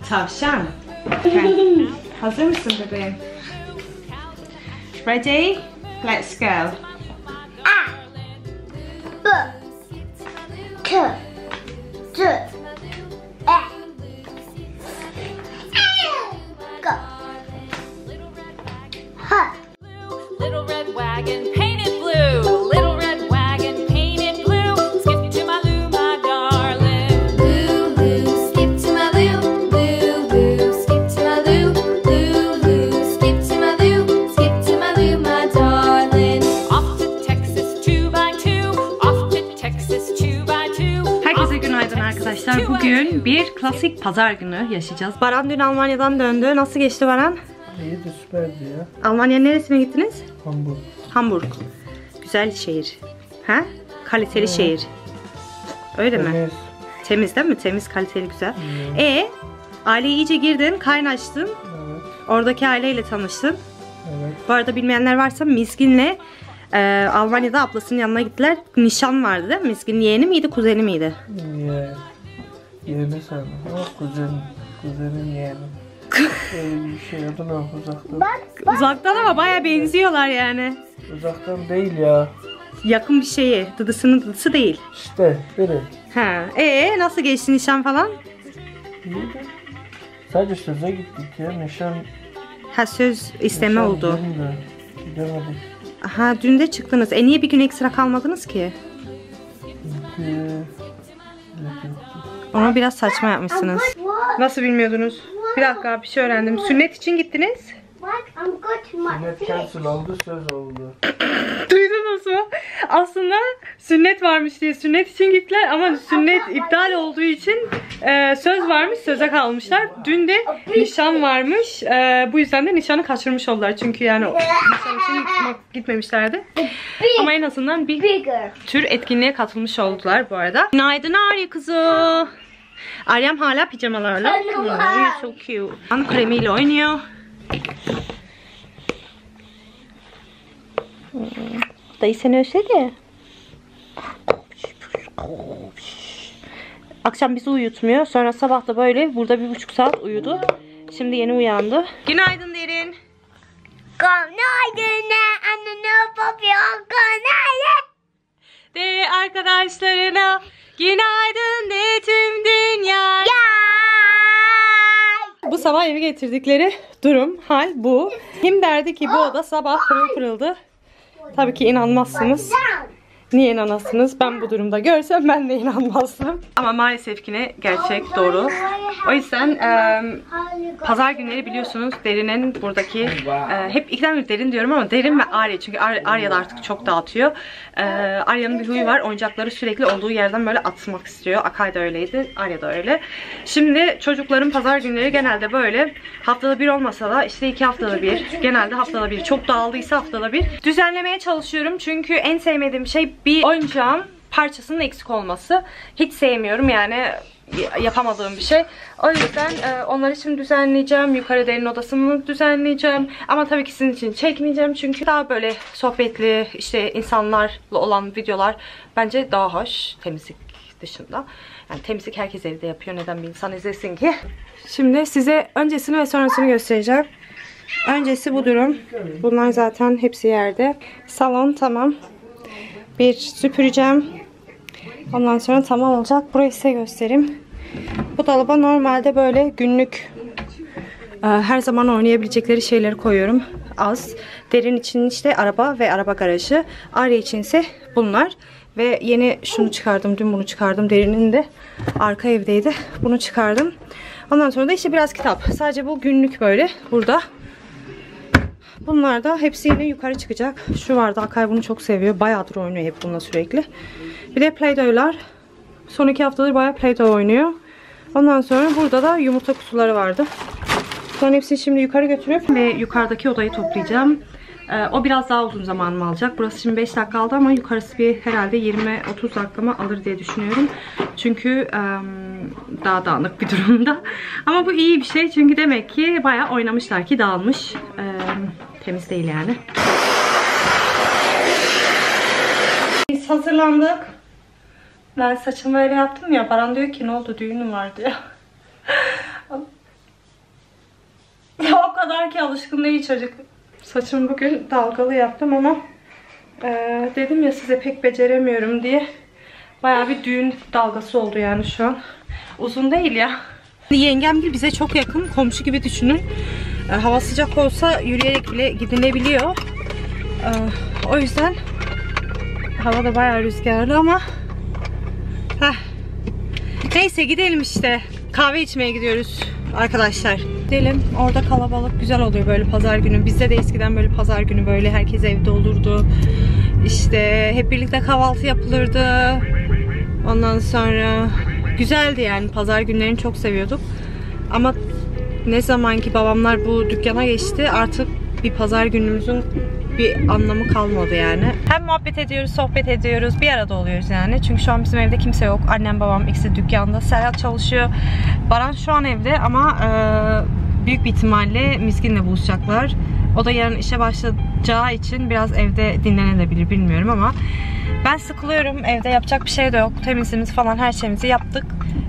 Tavşan. Okay. Hazır mısın bebeğim? Ready? Let's go. A, B, K, D, E. Go. H. Little red wagon painted blue. Little red wagon painted blue. Skip to my Lou, my darling. Lou, Lou, skip to my Lou. Lou, Lou, skip to my Lou. Lou, Lou, skip to my Lou. Skip to my Lou, my darling. Off to Texas 2x2. Off to Texas 2x2. Herkese günaydın arkadaşlar. Bugün bir klasik pazar günü yaşayacağız. Baran dün Almanya'dan döndü. Nasıl geçti Baran? İyiydi, süperdi ya. Almanya'nın neresine gittiniz? Hamburg. Hamburg. Güzel şehir. Ha? Kaliteli şehir. Öyle mi? Temiz. Temiz değil mi? Temiz, kaliteli, güzel. Aileye iyice girdin, kaynaştın. Evet. Oradaki aileyle tanıştın. Evet. Bu arada bilmeyenler varsa Mizgin'le Almanya'da ablasının yanına gittiler. Nişan vardı değil mi? Mizgin'in yeğeni miydi, kuzeni miydi? Yeğeni sanırım. Ama kuzenin yeğeni. Öyle bir şey adı ne uzaktan? Uzaktan ama baya benziyorlar yani. Uzaktan değil ya. Yakın bir şeye. Dıdısının dıdısı değil. İşte biri. Ha. Nasıl geçti nişan falan? İyiydi. Sadece söze gittik ya. Nişan Söz isteme oldu. Gidemedik. Aha, dün de çıktınız. Niye bir gün ekstra kalmadınız ki? Onu biraz saçma yapmışsınız. Nasıl bilmiyordunuz? Bir dakika, bir şey öğrendim. Sünnet için gittiniz. I'm going to my Sünnet cancel oldu, söz oldu. Duydunuz mu? Aslında sünnet varmış diye sünnet için gittiler ama sünnet iptal olduğu için söz varmış, söze kalmışlar. Dün de nişan varmış. Bu yüzden de nişanı kaçırmış oldular. Çünkü yani nişan için gitmemişlerdi. Ama en azından bir tür etkinliğe katılmış oldular bu arada. Günaydın Arya kızı. Aryam hala pijamalarla. Oh, so cute. An kremiyle oynuyor. Dayı seni özledi. Akşam bizi uyutmuyor. Sonra sabah da böyle burada 1,5 saat uyudu. Şimdi yeni uyandı. Günaydın Derin. Günaydın anne, ne yapıyorsun? Günaydın. De arkadaşlarına günaydın de tüm dünya. Bu sabah eve getirdikleri durum, hal bu. Kim derdi ki bu oda sabah pırıl pırıldı. Tabii ki inanmazsınız. Niye inanasınız? Ben bu durumda görsem ben de inanmazdım. Ama maalesef ki ne gerçek, doğru. O yüzden pazar günleri biliyorsunuz Derin'in buradaki hep ikiden Derin diyorum ama Derin ve Arya, çünkü Arya da artık çok dağıtıyor. Arya'nın bir huyu var, oyuncakları sürekli olduğu yerden böyle atmak istiyor. Akay da öyleydi, Arya da öyle. Şimdi çocukların pazar günleri genelde böyle haftada bir olmasa da işte 2 haftada bir, genelde haftada bir, çok dağıldıysa haftada bir düzenlemeye çalışıyorum. Çünkü en sevmediğim şey bir oyuncağın parçasının eksik olması. Hiç sevmiyorum yani, yapamadığım bir şey. O yüzden onları şimdi düzenleyeceğim. Yukarı Derin odasını düzenleyeceğim. Ama tabii ki sizin için çekmeyeceğim. Çünkü daha böyle sohbetli, işte insanlarla olan videolar bence daha hoş. Temizlik dışında. Yani temizlik herkes evde yapıyor. Neden bir insan izlesin ki? Şimdi size öncesini ve sonrasını göstereceğim. Öncesi bu durum. Bunlar zaten hepsi yerde. Salon tamam. Bir süpüreceğim. Ondan sonra tamam olacak. Burayı size göstereyim. Bu dolaba normalde böyle günlük her zaman oynayabilecekleri şeyleri koyuyorum. Az. Derin için işte araba ve araba garajı. Arya için ise bunlar. Ve yeni şunu çıkardım. Dün bunu çıkardım. Derin'in de arka evdeydi. Bunu çıkardım. Ondan sonra da işte biraz kitap. Sadece bu günlük böyle burada. Bunlar da hepsi yine yukarı çıkacak. Şu vardı, Akay bunu çok seviyor. Bayağıdır oynuyor hep bununla sürekli. Bir de Play-Doh'lar. Son 2 haftadır bayağı Play-Doh oynuyor. Ondan sonra burada da yumurta kutuları vardı. Sonra hepsini şimdi yukarı götürüp ve yukarıdaki odayı toplayacağım. O biraz daha uzun zamanımı alacak. Burası şimdi 5 dakika aldı ama yukarısı bir herhalde 20-30 dakikamı alır diye düşünüyorum. Çünkü daha dağınık bir durumda. Ama bu iyi bir şey çünkü demek ki bayağı oynamışlar ki dağılmış. Temiz değil yani. Biz hazırlandık. Ben saçımı öyle yaptım ya. Baran diyor ki ne oldu, düğünüm var diyor. kadar ki alışkın değil çocuk. Saçımı bugün dalgalı yaptım ama dedim ya size pek beceremiyorum diye. Bayağı bir düğün dalgası oldu yani şu an. Uzun değil ya. Yengem gibi bize çok yakın, komşu gibi düşünün. Hava sıcak olsa yürüyerek bile gidilebiliyor. O yüzden hava da bayağı rüzgarlı ama neyse gidelim işte. Kahve içmeye gidiyoruz arkadaşlar. Gidelim. Orada kalabalık güzel oluyor böyle pazar günü. Bizde de eskiden böyle pazar günü böyle herkes evde olurdu. İşte hep birlikte kahvaltı yapılırdı. Ondan sonra güzeldi yani, pazar günlerini çok seviyorduk. Ama ne zaman ki babamlar bu dükkana geçti artık bir pazar günümüzün bir anlamı kalmadı yani. Hem muhabbet ediyoruz, sohbet ediyoruz, bir arada oluyoruz yani. Çünkü şu an bizim evde kimse yok. Annem babam ikisi dükkanda. Serhat çalışıyor. Baran şu an evde ama büyük bir ihtimalle Miskin'le buluşacaklar. O da yarın işe başlayacağı için biraz evde dinlenebilir bilmiyorum ama ben sıkılıyorum. Evde yapacak bir şey de yok. Temizliğimizi falan her şeyimizi yaptık.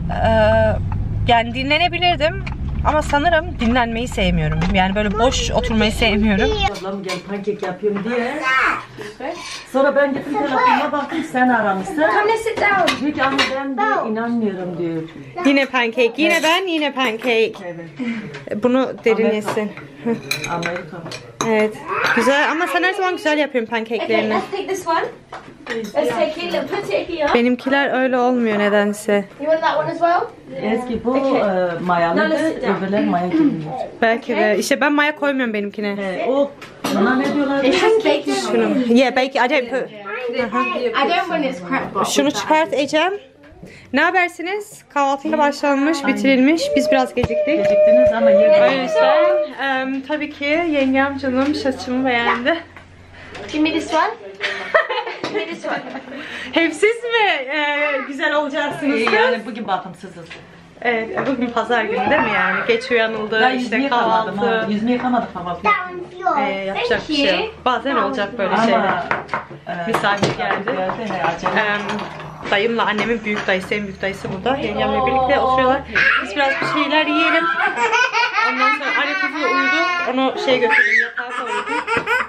Yani dinlenebilirdim. Ama sanırım dinlenmeyi sevmiyorum. Yani böyle boş oturmayı sevmiyorum. Ablam gel pankek yapıyorum diye. Sonra ben gittim telefonuma baktım sen aramışsın. Diyor ki anne ben de inanmıyorum diyor. Yine pancake. Yine ben, yine pancake. Evet. Bunu derin yesin. Amerika. Evet. Güzel ama sen her zaman güzel yapıyorsun pancake'lerini. Let's take this one. Let's take it. Look, put it here. Benimkiler öyle olmuyor nedense. You want that one as well? Eski bu mayalıdır, öbürler maya gibi. Belki de. İşte ben maya koymuyorum benimkine. O buna ne diyorlar? It's just bacon. Şunu. Yeah, belki acayip. I don't want its crap box. Şunu çıkart Ecem. Ne habersiniz? Kahvaltıyla başlanmış, bitirilmiş. Biz biraz geciktik. Geciktiniz ama O yedim. yüzden tabii ki yengem canım saçımı beğendi. Give me this one. Give me this one. Hep siz mi güzel olacaksınız? Yani bugün bakımsızız. Evet, bugün pazar günü değil mi yani? Geç uyanıldı, Ben işte yüzümü yıkamadım ha. kahvaltı. Yüzümü yıkamadık kahvaltı. Yapacak bir şey yok. Bazen olacak böyle şeyler. Ama Misafir geldi. Acele. Dayımla annemin büyük dayısı, en büyük dayısı burada. Yengemle birlikte oturuyorlar. Biz biraz bir şeyler yiyelim. Ondan sonra anne kuzu uyudu. Onu götürdüm, yatağa koydum.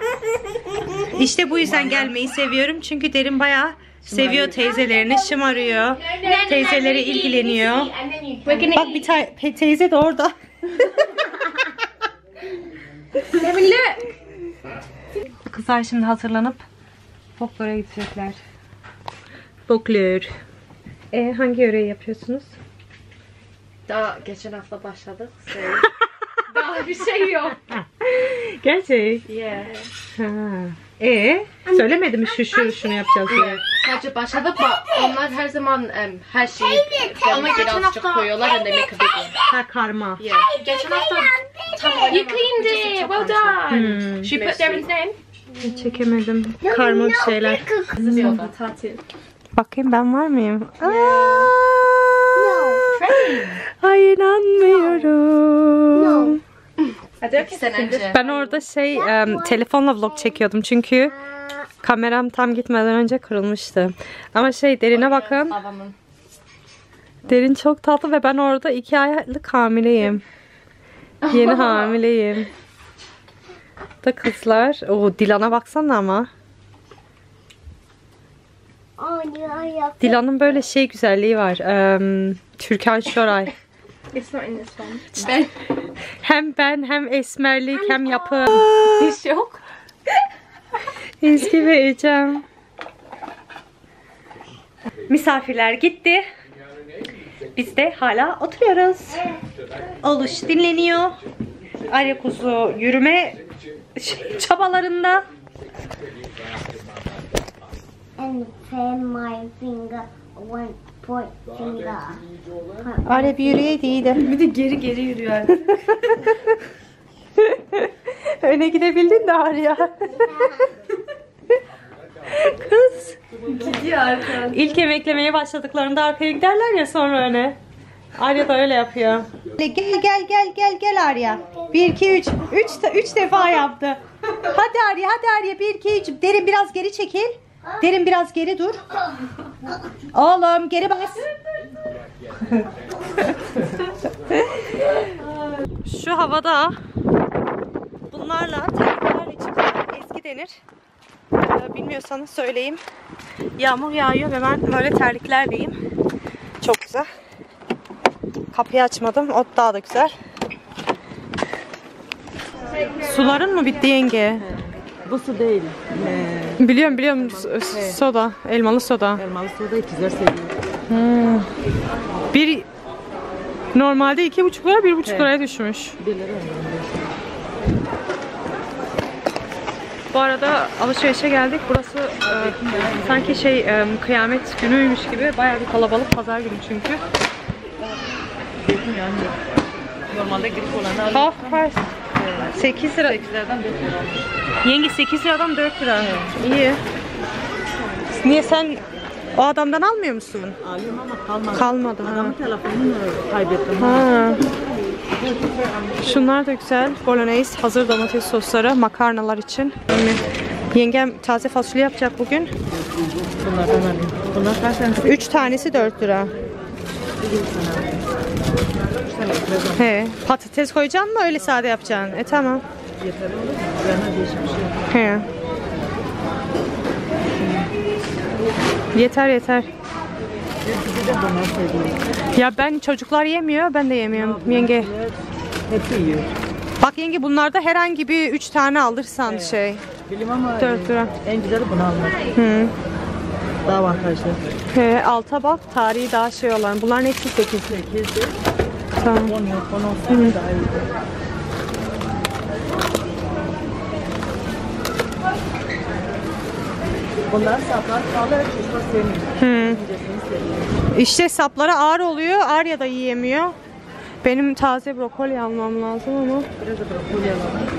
İşte bu yüzden gelmeyi seviyorum. Çünkü Derin bayağı seviyor teyzelerini, şımarıyor. Teyzeleri ilgileniyor. Bak bir teyze de orada. Kızlar şimdi hazırlanıp folklora gidecekler. Folklor. Hangi yöreyi yapıyorsunuz? Daha geçen hafta başladık. Daha bir şey yok. Gerçek. Yeah. Söylemedim mi şunu yapacağız diye. Sadece başladık ama onlar her zaman her şeyi ama birazcık koyuyorlar and they make a big one. Ha, karma. Yeah. Geçen hafta you cleaned it. Well done. She put Darren's name. Çekemedim. Karma bir şeyler. Yoga tatil. Bakayım ben var mıyım? Ay inanmıyorum. İki sene önce. Ben orada telefonla vlog çekiyordum çünkü kameram tam gitmeden önce kırılmıştı. Ama Derin'e bakın. Babamın. Derin çok tatlı ve ben orada 2 aylık hamileyim. Yeni hamileyim. Da kızlar. Dilan'a baksana ama. Dilan'ın böyle güzelliği var. Türkan Şoray. It's not in this one. Hem ben hem esmerlik hem yapı. Hiç yok. Ezgi ve Ecem. Misafirler gitti. Biz de hala oturuyoruz. Oluş dinleniyor. Arya kuzu yürüme çabalarında. And turn my finger, one point finger. Arya bir yürüyeydi. Bir de geri yürüyor artık. Öne gidebildin de Arya. Kız. Gidiyor arkadan. İlk emeklemeye başladıklarında arkaya giderler ya, sonra öne. Arya da öyle yapıyor. Gel Arya. 1 2 3. 3 defa yaptı. Hadi Arya 1 2 3. Derin biraz geri çekil. Derin biraz geri dur. Oğlum geri bas. Şu havada sularla, terliklerle çıkmak ezgi denir. Bilmiyorsanız söyleyeyim. Yağmur yağıyor ve ben böyle terliklerleyim. Çok güzel. Kapıyı açmadım. O daha da güzel. Suların mı bitti yenge? Bu su değil. Biliyorum. Soda. Elmalı soda. Elmalı soda ikizler seviyor. Bir normalde 2,5 lira 1,5 liraya düşmüş. 1 lira. Bu arada alışverişe geldik. Burası sanki kıyamet günüymüş gibi. Bayağı bir kalabalık, pazar günü çünkü. Yani normalde girip olanlar Half price. 8 lira. 8'lerden 4 lira. Yenge 8 liradan 4 lira. İyi. Niye sen o adamdan almıyor musun? Alıyorum ama kalmadı. Kalmadı. Ha. Adamın telefonunu kaybettim. Ha. Şunlar da güzel. Bolognese, hazır domates sosları, makarnalar için. Yengem taze fasulye yapacak bugün. Bunlardan alayım. Bunlar kaç tanesi? 3 tanesi 4 lira. He, patates koyacaksın mı öyle sade yapacaksın? Tamam. Yeter olur mu? Üzerine değişik bir şey yok. He. Yeter. Bir de bunlar seviyorum. Ya ben çocuklar yemiyor, ben de yemiyorum yenge. Hepsi yiyor. Bak yenge bunlarda herhangi bir 3 tane alırsan Bilim ama 4 lira. en güzeli bunu almak. Hı. Daha avantajlı. He, alta bak tarihi daha olan. Bunların hepsi 8. 8'de Tamam. 10 yok. 10 olsaydı daha iyi. Bunlar saplar pahalı. Çocuklar sevmiyor. İşte sapları ağır oluyor. Arya da yiyemiyor. Benim taze brokoli almam lazım ama. Biraz da brokoli alalım.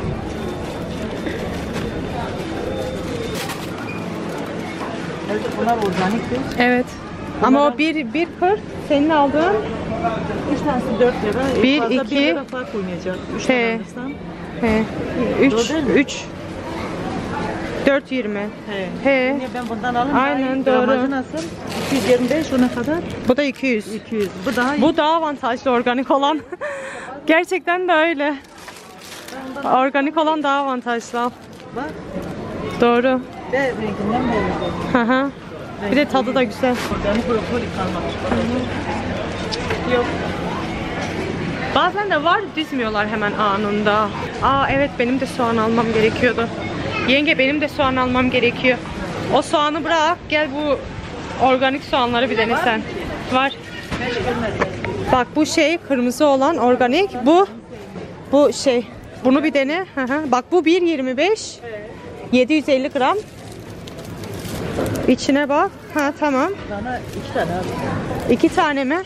Evet, bunlar organiktir. Evet. Ama o bir kır senin aldığın 3 tanesi 4 lira. Bir, Fazla iki. 1 lira fark oynayacak. 3 He. tane alırsan. 3 Doğru değil mi? 3 4.20. He. Niye ben bundan alayım? Aynen, daha iyi. doğru. Gramajı nasıl? 225 ona kadar. Bu da 200. 200. Bu daha iyi. Bu daha avantajlı organik olan. Gerçekten de öyle. Organik olan daha avantajlı. Al. Bak. Doğru. Ve renginden belli. Hı hı. Bir de tadı da güzel. Organik brokoli kalmamış. Yok. Bazen de var, dizmiyorlar hemen anında. Evet, benim de soğan almam gerekiyordu. Yenge, benim de soğan almam gerekiyor. O soğanı bırak, gel bu organik soğanları bir dene sen. Var. Bak bu kırmızı olan organik. Bu bunu bir dene. Hı hı. Bak bu 1.25. 750 gram. İçine bak. Ha, tamam. Bana 2 tane al. 2 tane mi?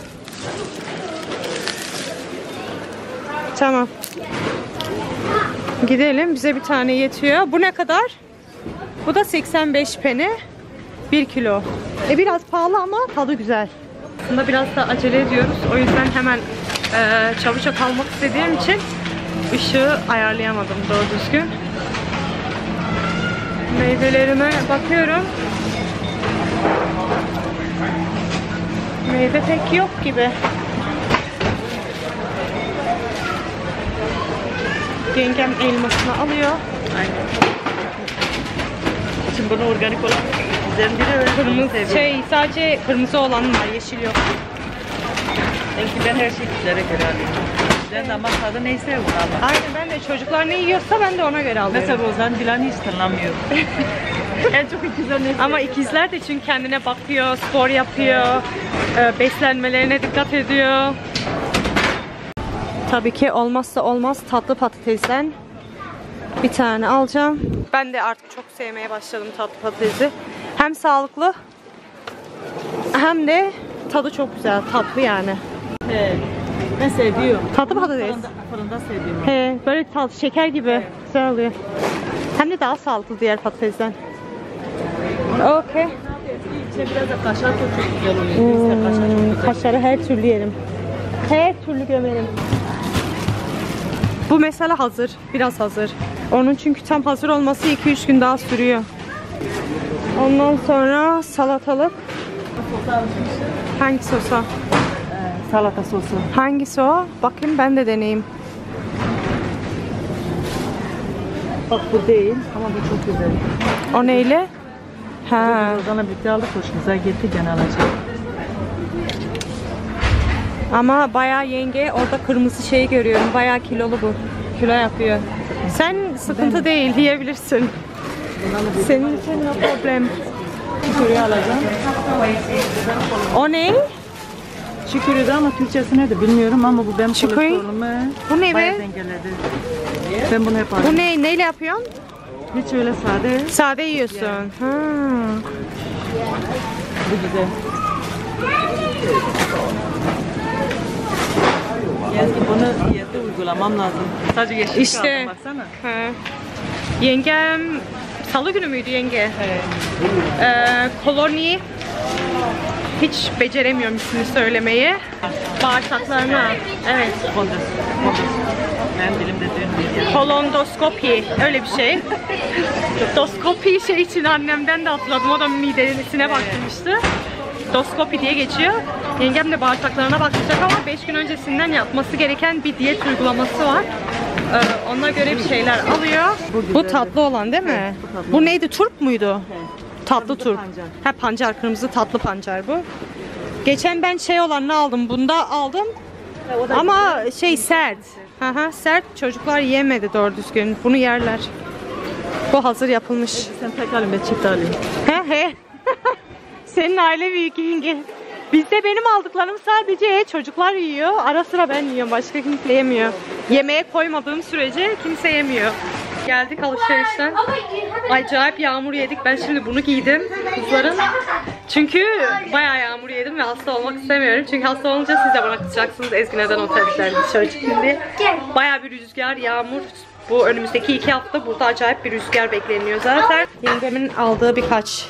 Tamam. Gidelim. Bize bir tane yetiyor. Bu ne kadar? Bu da 85 peni. 1 kilo. Biraz pahalı ama tadı güzel. Aslında biraz da acele ediyoruz. O yüzden hemen çabucak almak istediğim için ışığı ayarlayamadım doğru düzgün. Meyvelerime bakıyorum. Meyve pek yok gibi. Yengem elmasını alıyor. Aynen. Şimdi bunu organik olan üzerinde öyle Kırmızı sadece kırmızı olan var, yeşil yok. Belki ben her şeyi güzlere göre alıyorum. Güzel damak tadı neyse bunu alalım. Aynen, ben de çocuklar ne yiyorsa ben de ona göre alıyorum. Mesela Rozan Dilan hiç tınlamıyor. En çok ikizler ne? Ama ikizler de çünkü kendine bakıyor, spor yapıyor, beslenmelerine dikkat ediyor. Tabii ki olmazsa olmaz tatlı patatesden bir tane alacağım. Ben de artık çok sevmeye başladım tatlı patatesi. Hem sağlıklı hem de tadı çok güzel, tatlı yani. He. Ben seviyorum. Tatlı patates. Fırında seviyorum. He, böyle tatlı şeker gibi güzel oluyor. Hem de daha sağlıklı diğer patatesten. Okey. İçine biraz da kaşar koy, çok güzel oluyor. Bizde kaşar çok güzel. Kaşarı her türlü yerim. Her türlü gömerim. Bu mesela hazır. Biraz hazır. Onun çünkü tam hazır olması 2-3 gün daha sürüyor. Ondan sonra salatalık. Hangi sosa? Salata sosu. Hangisi o? Bakayım ben de deneyeyim. Bak bu değil ama bu çok güzel. O neyle? Ha. Oradan birlikte aldık, hoşumuza gitti, gene alacağım. Ama bayağı yenge orada kırmızı şeyi görüyorum. Bayağı kilolu bu. Kilo yapıyor. Sen sıkıntı değil diyebilirsin. Senin için no problem. Şuraya alacağım. O ne? Şükürü de ama Türkçesi de bilmiyorum ama bu benim Şükür? kolesterolümü Bu ne bayağı be? dengeledi. Ben bunu hep Bu alıyorum. ne? Neyle yapıyorsun? Hiç öyle sade. Sade yiyorsun. Ha. Bu güzel. Yani bunu diyette uygulamam lazım. Sadece yeşil İşte. kaldı, baksana. Ha. Yengem salı günü müydü yenge? Evet. Koloni hiç beceremiyorum ismini söylemeyi. Bağırsaklarına. Evet. Kondus. Benim dilimde dönmüyor. Kolondoskopi öyle bir şey. Doskopi şey için annemden de hatırladım. O da midesine baktırmıştı. Doskopi diye geçiyor. Yengem de bağırsaklarına bakacak ama 5 gün öncesinden yapması gereken bir diyet uygulaması var. Ona göre bir şeyler alıyor. Bu tatlı olan değil mi? bu tatlı. Bu neydi? Turp muydu? Tatlı Kırmızı turp. pancar. Ha pancar, kırmızı tatlı pancar bu. Geçen ben şey olanını aldım. Bunda aldım. Ama şey sert. Aha, sert. Çocuklar yemedi doğru düzgün. Bunu yerler. Bu hazır yapılmış. Sen tek alayım, ben çift alayım. He. Senin aile büyük yenge. Bizde benim aldıklarım sadece çocuklar yiyor. Ara sıra ben yiyorum. Başka kimse yemiyor. Yemeğe koymadığım sürece kimse yemiyor. Geldik alışverişten. Acayip yağmur yedik. Ben şimdi bunu giydim kızların. Çünkü bayağı yağmur yedim ve hasta olmak istemiyorum. Çünkü hasta olunca siz de bana kızacaksınız. Ezgi neden otobüslerle dışarı çıktın diye. Bayağı bir rüzgar, yağmur. Bu önümüzdeki 2 hafta burada acayip bir rüzgar bekleniyor zaten. Yengemin aldığı birkaç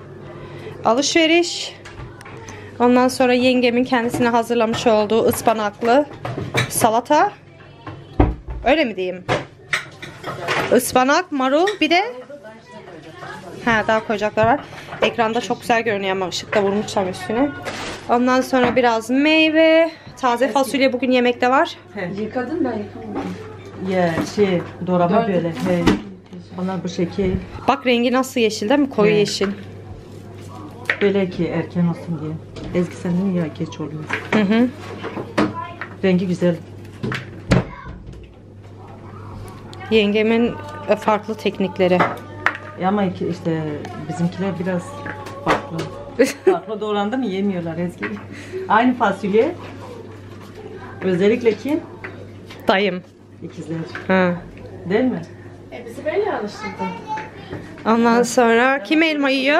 alışveriş. Ondan sonra yengemin kendisine hazırlamış olduğu ıspanaklı salata. Öyle mi diyeyim? Ispanak, marul, bir de daha koyacaklar var. Ekranda çok güzel görünüyor ama ışıkta vurmuşlar üstüne. Ondan sonra biraz meyve, taze fasulye bugün yemekte var. Yıkadın ben yıkamadım. Ya doğrama böyle. He. Onlar bu şekil. Bak rengi nasıl yeşil değil mi? Koyu Evet. yeşil. Böyle ki erken olsun diye. Ezgi sen değil mi ya, geç oluyor. Hı. Rengi güzel. Yengemin farklı teknikleri. Ama işte bizimkiler biraz farklı. Farklı doğrandı mı yemiyorlar Ezgi. Aynı fasulye. Özellikle kim? Dayım. İkizler. Ha. Değil mi? Bizi böyle alıştırdın. Ondan sonra kim elma yiyor?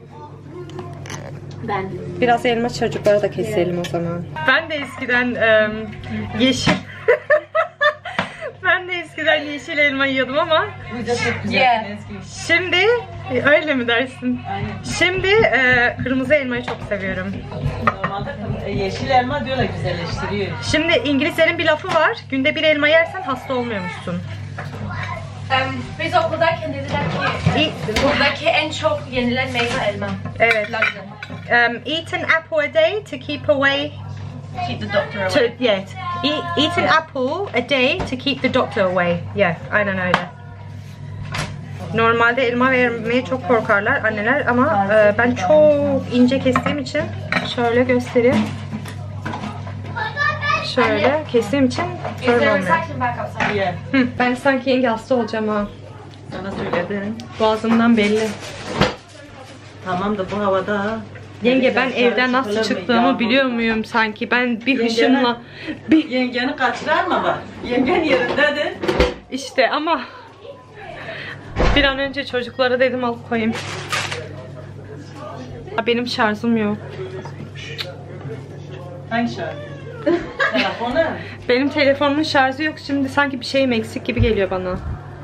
Ben. Biraz elma çocuklara da keselim o zaman. Ben de eskiden yeşil ben de eskiden yeşil elma yiyordum ama Yeah. şimdi öyle mi dersin? Aynen. Şimdi kırmızı elmayı çok seviyorum. Normalde yeşil elma diyorlar güzelleştiriyor. Şimdi İngilizlerin bir lafı var. Günde bir elma yersen hasta olmuyormuşsun. Biz okuldayken dediler ki buradaki en çok yenilen meyve elma. Evet. London. Eat an apple a day to keep away. Keep the doctor away. Eat an apple a day to keep the doctor away. Yeah, aynen öyle. Normalde elma vermeye çok korkarlar anneler ama ben çok ince kestiğim için şöyle göstereyim. Şöyle kestiğim için Is there a sorun olmuyor. recycling bag outside? Yeah. Ben sanki yenge hasta olacağım ha. Sana söyledim. Boğazımdan belli. Tamam da bu havada. Yenge ben evden nasıl çıktığımı biliyor muyum sanki? Ben bir hışımla bir Yengeni kaçırma bak. Yengen yerindedir. işte ama bir an önce çocuklara dedim alıp koyayım. Benim şarjım yok. Hangi şarkı? Telefonu. Benim telefonumun şarjı yok. Şimdi sanki bir şeyim eksik gibi geliyor bana.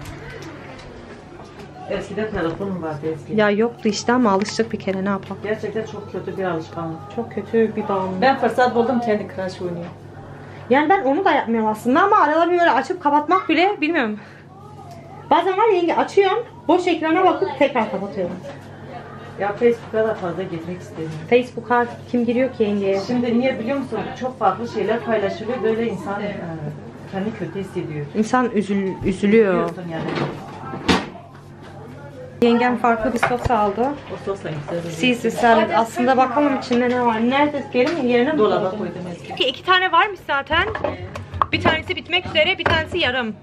Eskiden telefonum vardı eski. Ya yoktu işte ama alıştık bir kere, ne yapalım. Gerçekten çok kötü bir alışkanlık. Çok kötü bir bağımlılık. Ben fırsat buldum kendi Crash oynuyorum. Yani ben onu da yapmıyorum aslında ama arada bir böyle açıp kapatmak bile bilmiyorum. Bazen var ya yenge, açıyorum, boş ekrana bakıp tekrar kapatıyorum. Ya Facebook'a da fazla girmek istemiyorum. Facebook'a kim giriyor ki yengeye? Şimdi niye biliyor musun? Çok farklı şeyler paylaşılıyor. Böyle insan kendi kötü hissediyor. İnsan üzülüyor. Biliyorsun yani. Yengem farklı bir sos aldı. O sosla güzel. Caesar salad. Aslında bakalım içinde ne var. Nerede? Geri mi? Yerine mi Dolaba koydun? koydum eski. 2 tane varmış zaten. Bir tanesi bitmek üzere, bir tanesi yarım.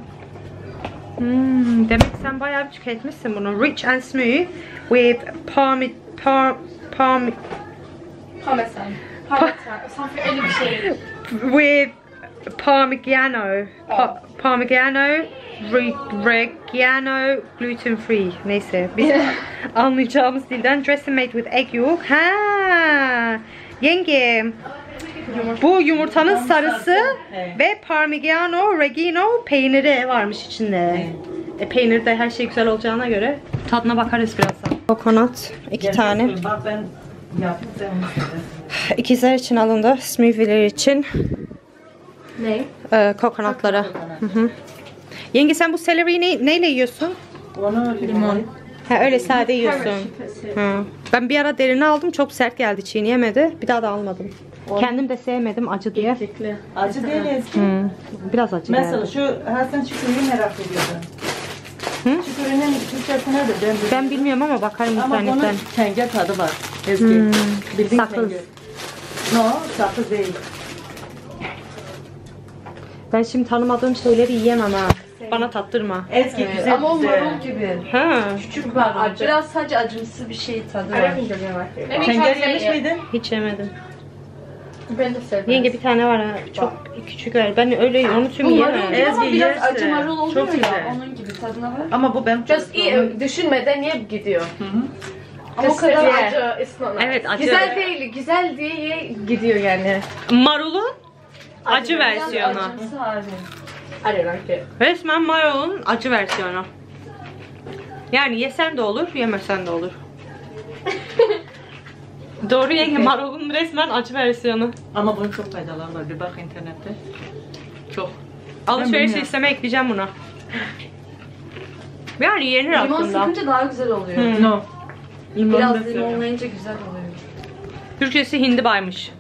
Demek sen bayağı bir tüketmişsin bunu. Rich and smooth with Parmesan. Parmesan. Sanki öyle bir şey. with Parmigiano. Parmigiano, Reggiano, gluten free. Neyse biz anlayacağımız dilden. Dressing made with egg yolk. Ha, yenge. Bu yumurtanın sarısı ve Parmigiano Reggiano peyniri varmış içinde. Peynir de her şey güzel olacağına göre tadına bakarız birazdan. Kokonat 2 tane. Bak ben yaptım sen onu söyle. İkizler için alındı. Smoothie'ler için. Ne? Kokonatlara. Yenge sen bu seleriyi neyle yiyorsun? Onu limon. Ha, öyle sade yiyorsun. Ha. Ben bir ara derini aldım. Çok sert geldi. Çiğneyemedi. Bir daha da almadım. Kendim de sevmedim acı diye. Acı değil eski. Biraz acı Mesela geldi. şu sen çükürünü merak ediyordun. Çükürünün Türkçesi nedir? Ben bilmiyorum ama bakarım Ama bunun internetten. kenge tadı var. Ezgi. Bildiğin Sakız. kenge. No, sakız değil. Ben şimdi tanımadığım şeyleri yiyemem ha. Bana tattırma. Ezgi güzel Ama o güzel. marul gibi. Ha. Küçük var. Biraz sadece acımsı bir şey tadı var. Kenger yemiş miydin? Hiç yemedim. Ben de sevmem. Yenge bir tane var ha. Çok küçük ver. Ben öyle onu tüm yiyemem. Ama Ezgi biraz yersin. acı marul oluyor Çok ya. güzel. Onun gibi tadına var. Ama bu ben Just eat, düşünmeden yiyip gidiyor. Ama o Just kadar yeah. acı. It's not nice. Evet, acı. Güzel değil. Güzel diye gidiyor yani. Marulun acı Biraz versiyonu. acımsı hali. I don't like it. Resmen marulun acı versiyonu. Yani yesen de olur, yemesen de olur. Doğru yenge, marulun resmen acı versiyonu. Ama bunun çok faydaları var. Bir bak internette. Çok. Alışveriş bilmiyorum. listeme ekleyeceğim bunu. Yani yenir Limon aslında. sıkınca daha güzel oluyor. No. Limon Biraz da limonlayınca güzel oluyor. Türkçesi hindibaymış.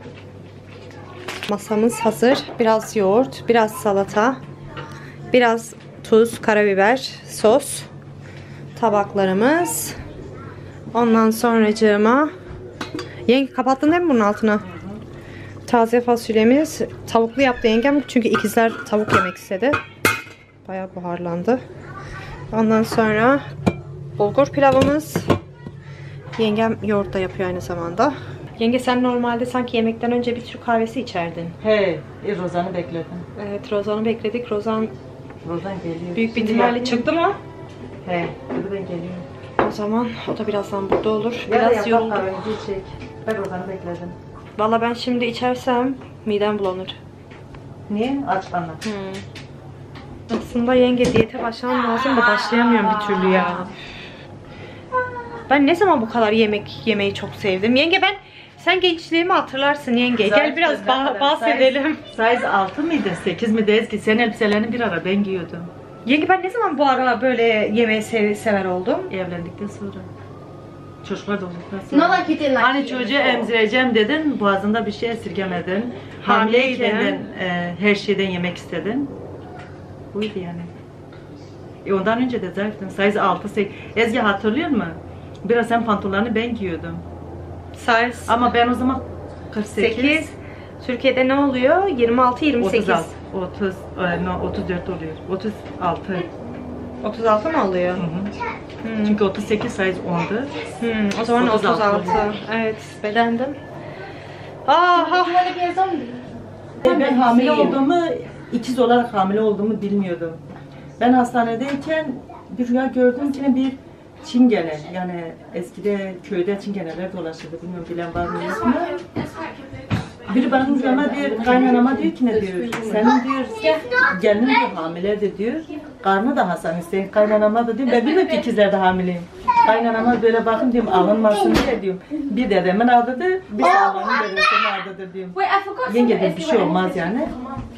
Masamız hazır. Biraz yoğurt, biraz salata, biraz tuz, karabiber, sos. Tabaklarımız. Ondan sonracığıma yenge kapattın değil mi bunun altına? Taze fasulyemiz. Tavuklu yaptı yengem çünkü ikizler tavuk yemek istedi. Bayağı buharlandı. Ondan sonra bulgur pilavımız. Yengem yoğurt da yapıyor aynı zamanda. Yenge sen normalde sanki yemekten önce bir Türk kahvesi içerdin. He, Rozan'ı bekledim. Evet, Rozan'ı bekledik. Rozan Rozan geliyor. büyük bir Şimdi ihtimalle yapayım. çıktı mı? He, buradan geliyor. O zaman o da birazdan burada olur. Ya da Biraz yaprak yoruldum. kahveci çek. Ben Rozan'ı bekledim. Valla ben şimdi içersem midem bulanır. Niye? Aç bana. Aslında yenge diyete başlamam lazım da başlayamıyorum bir türlü ya. Ben ne zaman bu kadar yemek yemeyi çok sevdim. Yenge sen gençliğimi hatırlarsın yenge. Gel biraz bahsedelim. Size 6 mıydı? 8 mi Ezgi? Senin elbiselerini bir ara ben giyiyordum. Yenge ben ne zaman bu ara böyle yemeği sever oldum? Evlendikten sonra. Çocuklar doğduktan sonra. Not like you didn't like Hani eating çocuğu before. emzireceğim dedin, boğazında bir şey esirgemedin. Hamileydin. Hamileyken her şeyden yemek istedin. Buydu yani. Ondan önce de zayıftın. Size 6, 8. Ezgi hatırlıyor musun? Biraz sen pantolonlarını ben giyiyordum. Size Ama ben o zaman 48. 8. Türkiye'de ne oluyor? 26, 28. 36, 34 oluyor. 36. 36 mı oluyor? Çünkü 38 size 10'du. O zaman 36. 36. Evet, bedendim. Aha. Ben hamile olduğumu, ikiz olarak hamile olduğumu bilmiyordum. Ben hastanedeyken bir rüya gördüm ki bir çingene, yani eskide köyde çingeneler dolaşırdı, bilmiyorum bilen var mı yok mu? Biri benim rüyama diyor, kaynanama diyor ki ne diyor, senin diyor, gelinin diyor hamiledir diyor, karnı da Hasan Hüseyin, kaynanama da diyor, ben bilmiyorum ki ikizler de hamileyim. Kaynanama böyle bakın diyorum, alınmasın diye diyorum. Bir dedemin adıdır, bir Salman'ın dedesinin adıdır diyorum. Yenge dedi bir şey olmaz yani.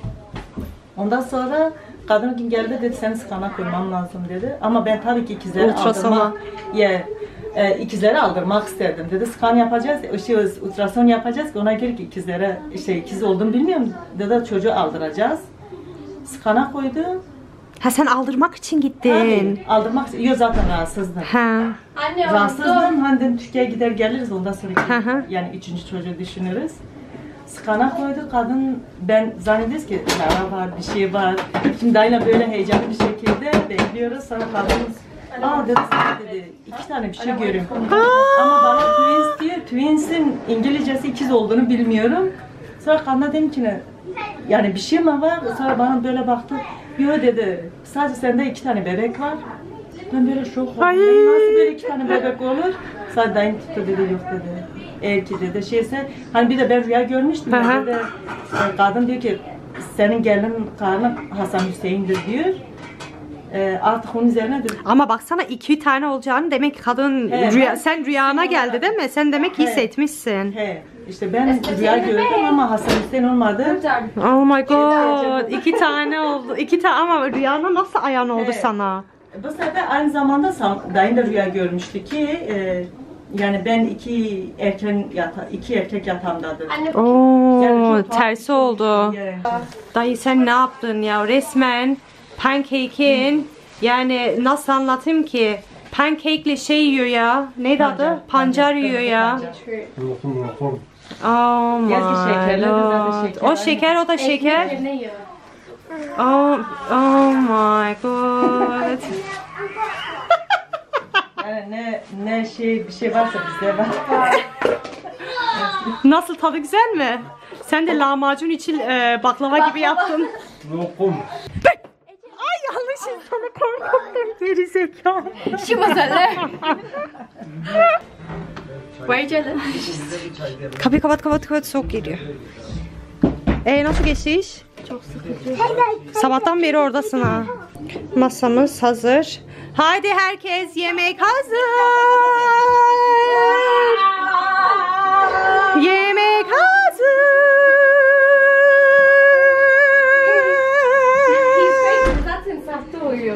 Ondan sonra kadın gün geldi dedi seni skana koymam lazım dedi. Ama ben tabii ki ikizleri Ultrasona. aldırmak, ikizleri aldırmak isterdim dedi. Skan yapacağız, ultrason yapacağız ki ona göre ki ikiz olduğumu bilmiyorum dedi çocuğu aldıracağız. Skana koydu. Ha sen aldırmak için gittin. Aldırmak yok zaten rahatsızdım. Ha. Anne Rahatsızdım. Hani dedim Türkiye'ye gider geliriz ondan sonra Hı hı. yani 3. çocuğu düşünürüz. Skana koydu kadın, ben zannediyoruz ki yara var, bir şey var. Şimdi dayıyla böyle heyecanlı bir şekilde bekliyoruz. Sonra kadın dedi sana dedi 2 tane bir şey görüyorum. Ama bana twins diyor. Twins'in İngilizcesi ikiz olduğunu bilmiyorum. Sonra kadına dedim ki ne? Yani bir şey mi var? Sonra bana böyle baktı. Yok dedi. Sadece sende 2 tane bebek var. Ben böyle şok oldum. Nasıl böyle 2 tane bebek olur? Sadece dayım tuttu dedi yok dedi. Eğer ki dedi şeyse hani bir de ben rüya görmüştüm. Aha. Dedi, kadın diyor ki senin gelin karnı Hasan Hüseyin'dir diyor. Artık onun üzerine dedi. Ama baksana 2 tane olacağını demek ki kadın He, rüya, ben- sen rüyana geldi değil mi? Sen demek He. hissetmişsin. He, işte ben rüya gördüm ama Hasan Hüseyin olmadı. Oh my god. 2 tane oldu. 2 tane ama rüyana nasıl ayan oldu Evet. sana? Bu sefer aynı zamanda dayım da rüya görmüştü ki yani ben iki erkek yatağımdadır. Oo, Yani çok tersi oldu. Yani. Dayı sen ne yaptın ya? Resmen pancake'in yani nasıl anlatayım ki? Pancake'le şey yiyor ya. Neydi adı? Pancar yiyor ya. Lokum lokum. Oh my Gerçi şekerli de zaten lord. şeker O aynı. şeker, o da şeker. Ne yiyor? Oh my god. Yani ne şey bir şey varsa bizde var. Nasıl, tadı güzel mi? Sen de lahmacun için baklava gibi yaptın. Lokum. Ay yanlış insanı korkuttum geri zekalı. She wasn't there. Why jealous? Kapıyı kapat soğuk geliyor. Nasıl geçti iş? Çok sıkıcı. Sabahtan beri oradasın ha. Masamız hazır. Haydi herkes yemek hazır. Yemek hazır. Zaten sahte uyuyor.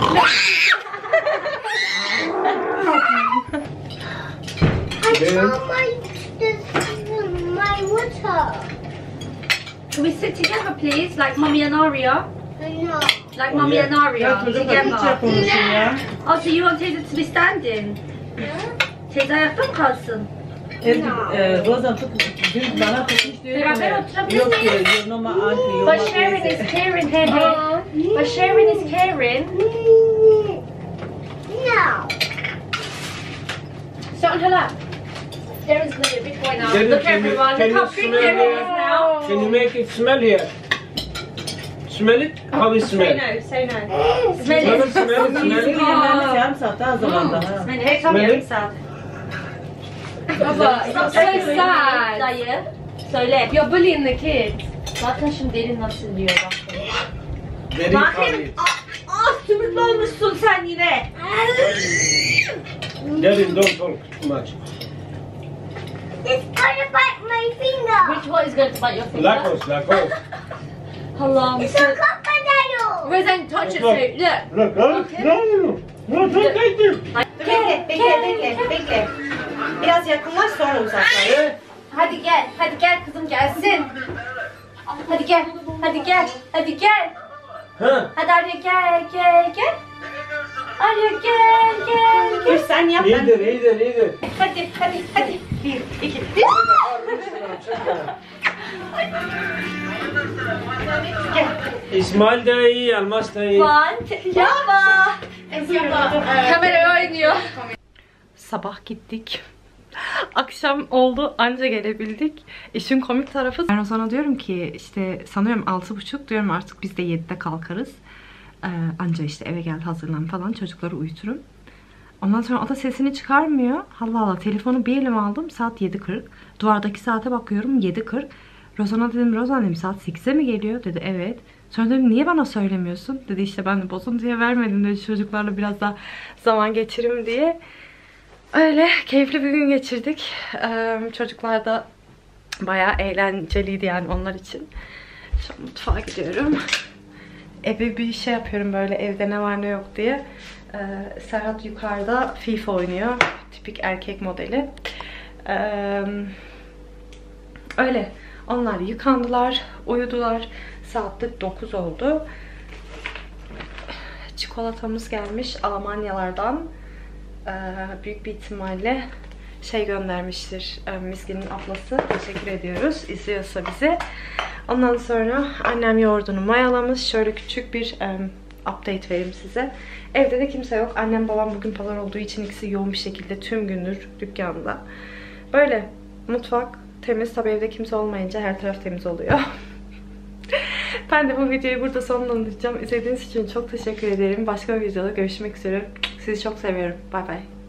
My water. Can we sit together, please? Like Mummy and Aria? No. Like Mummy and Aria together. Konuşun ya. Oh, so you want Teyze to be standing? Teyze ayakta mı kalsın? Rosa dün bana tutmuş diyor. Beraber oturabilir Yok miyiz? diyor. Yornoma anti yornoma. But sharing is caring, hey hey. But sharing is caring. No. Sit on her lap. There is going to be a big boy now. Can you- Look can you- everyone, can look you how big smell there it? is now. Can you make it smell here? Smell it? How it smell? say no. Smell Smell it, it. smell it, smell it. Yemeğimiz yarım saatte hazırlandı. ha. Smell it. Smell Yarım it. saat. Baba, you're so sad. Dayı. Söyle. You're bullying the kids. Bakın şimdi derin nasıl diyor bak. Very Bakın. Sümüklü olmuşsun sen yine. Daddy, don't talk too much. It's gonna bite my finger. Which one is going to bite your finger? Lakos, lakos. Allah'ım. It's a crocodile. Roseanne, touch it, Sue. Look. Look, huh? No, don't take it. Bekle. Biraz yakınlaş sonra uzaklaş. Hadi gel kızım gelsin. Hadi gel. Huh? Hadi Arya gel. Arya gel. Dur sen yap ben. Either. Hadi. 1, 2. İsmail da iyi, Almas da iyi. Kamera oynuyor. Sabah gittik. Akşam oldu anca gelebildik. İşin komik tarafı ben o sana diyorum ki işte sanıyorum 6.30 diyorum artık biz de 7'de kalkarız. Anca işte eve gel hazırlan falan çocukları uyuturum. Ondan sonra o da sesini çıkarmıyor. Allah Allah telefonu bir elime aldım saat 7.40. Duvardaki saate bakıyorum 7.40. Rozan'a dedim Rozan dedim saat 8'e mi geliyor? Dedi evet. Sonra dedim niye bana söylemiyorsun? Dedi işte ben de bozuntuya vermedim dedi çocuklarla biraz daha zaman geçirim diye. Öyle keyifli bir gün geçirdik. Çocuklar da bayağı eğlenceliydi yani onlar için. Şu an mutfağa gidiyorum. Eve bir şey yapıyorum böyle evde ne var ne yok diye. Serhat yukarıda FIFA oynuyor. Tipik erkek modeli. Öyle. Onlar yıkandılar, uyudular. Saat de 9 oldu. çikolatamız gelmiş Almanyalardan. Büyük bir ihtimalle şey göndermiştir Mizgin'in ablası. Teşekkür ediyoruz izliyorsa bizi. Ondan sonra annem yoğurdunu mayalamış. Şöyle küçük bir update vereyim size. Evde de kimse yok. Annem babam bugün pazar olduğu için ikisi yoğun bir şekilde tüm gündür dükkanda. Böyle mutfak temiz. Tabii evde kimse olmayınca her taraf temiz oluyor. Ben de bu videoyu burada sonlandıracağım. İzlediğiniz için çok teşekkür ederim. Başka bir videoda görüşmek üzere. Sizi çok seviyorum. Bay bay.